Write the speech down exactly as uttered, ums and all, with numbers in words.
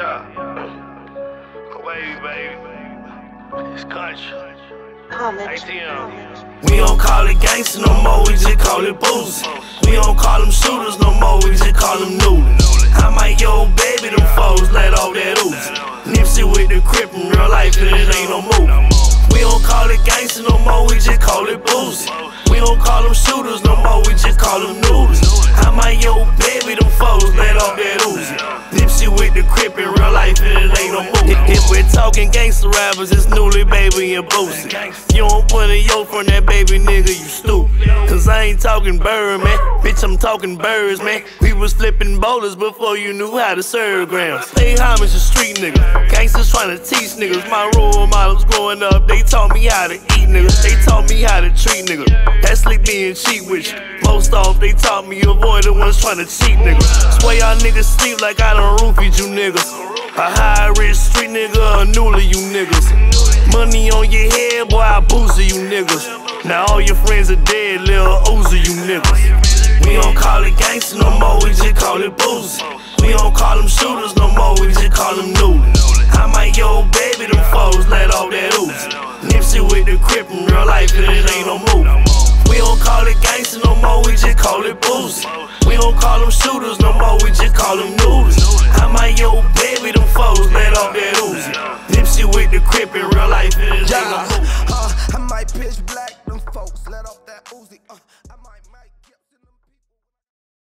yeah. Wavy, baby. It's country. A T M. We don't call it gangsta no more, we just call it boozy. We don't call them shooters no more, we just call them noodles. I might yo baby, them foes let off that Uzi. Nipsey with the crip in real life, and it ain't no movie. We don't call it gangsta no more, we just call it boozy. We don't call them shooters no more, we just call them noodles. I might yo baby, them foes let off that Uzi. Nipsey with the crip in real life, and it ain't no movie. If we're talking gangsta rappers, it's Newly, Baby, and Boosie. You don't put a yo from that baby nigga, you stupid. Cause I ain't talking bird, man. Bitch, I'm talking birds, man. We was flipping bowlers before you knew how to serve grams. Pay homage to street niggas. Gangsters trying to teach niggas. My role models growing up, they taught me how to eat niggas. They taught me how to treat niggas. That's like being cheap with you. Most off, they taught me avoid the ones trying to cheat niggas. Swear y'all niggas sleep like I done roofied you niggas. A high-rich street nigga, a Newly, you niggas. Money on your head, boy, I boozy you niggas. Now all your friends are dead, Lil Uzi, you niggas. We don't call it gangsta no more, we just call it boozy. We don't call them shooters no more, we just call them noodles. I might yo